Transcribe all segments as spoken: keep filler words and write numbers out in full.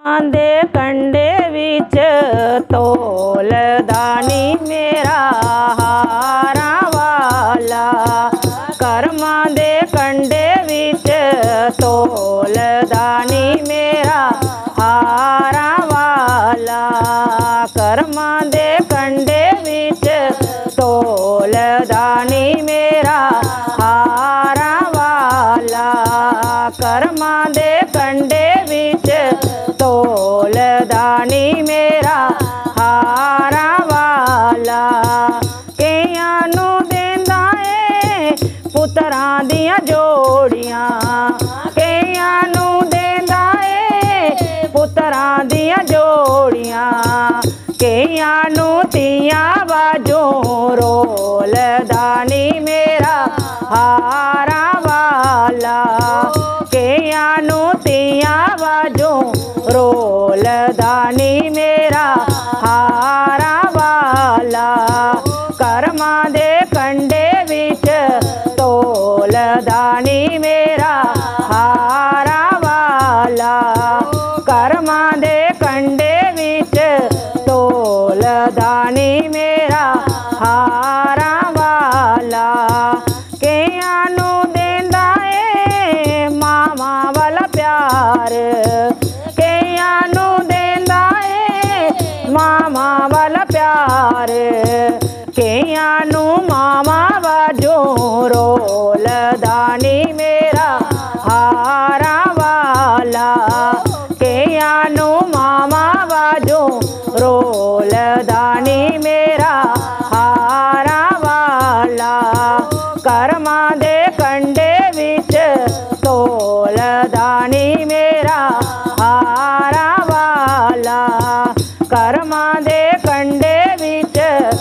दे कंडे विच तोलदानी मेरा हारा वाला। कर्मा दे कंडे विच तोलदानी मेरा हारा वाला। कर्मा दे कंडे विच तोलदानी मेरा हारा वाला। कर्मा दे कंडे विच तोलदानी मेरा हारा वाला। कईयां नू देंदा ए पुत्तरां दियां जोड़ियां। कईयां नू देंदा ए पुत्तरां दियां जोड़ियां। कईयां नू तियां बाजों रोलदानी मेरा हारा वाला। कईयां नू तियां बाजों रोलदानी मेरा हारा वाला। कर्मा दे कंडे विच तोलदानी मेरा हारा वाला। कर्मा दे कंडे विच तोलदानी मेरा हारा वाला। कईयां नू देंदा ए मामा वाला प्यार। कईयां नू देंदा ए मामा वाला प्यार। कईयां नू मामा बाजों रोलदानी मेरा हारा वाला। कईयां नू मामा बाजों रोलदानी मेरा हारा वाला। कर्मा दे कंडे विच तोलदानी मेरा हारा वाला। कर्मा दे कंडे विच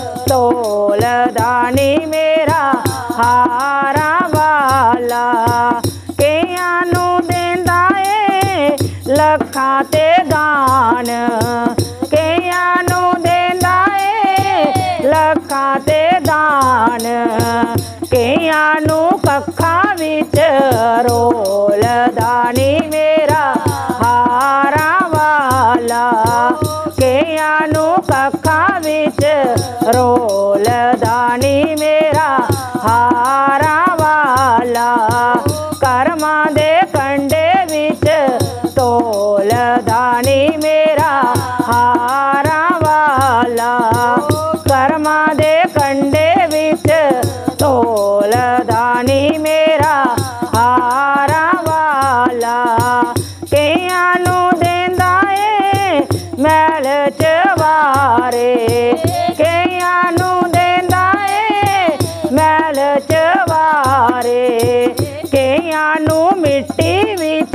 तोलदानी मेरा हारा वाला। कईयां नू देंदा ए लखां ते दान। कईयां नू देंदा ए लखां ते दान। कईयां नू कक्खां विच रोलदानी मेरा हारा वाला। कईयां नू कक्खां विच रोलदानी मेरा हारा वाला। कर्मा दे कंडे विच तोलदानी मेरा हारा वाला। कर्मा दे कंडे विच तोलदानी मेरा हारा वाला। कईयां नू देंदा ए मैल चवारे। कईयां नू देंदा ए मैल चवारे। कईयां नू मिट्टी विच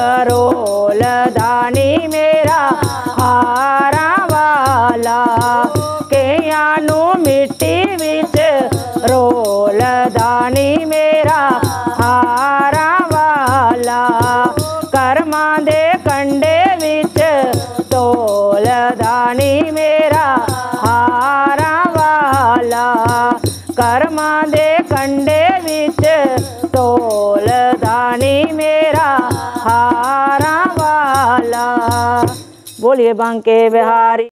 रोलदानी मेरा हारा वाला। कईयां नू मिट्टी विच रोलदानी मेरा हारा वाला। कर्मा दे कंडे विच तोलदानी मेरा हारा वाला। कर्मा दे कंडे विच तोलदानी मेरा हारा वाला। बोलिए बांके बिहारी।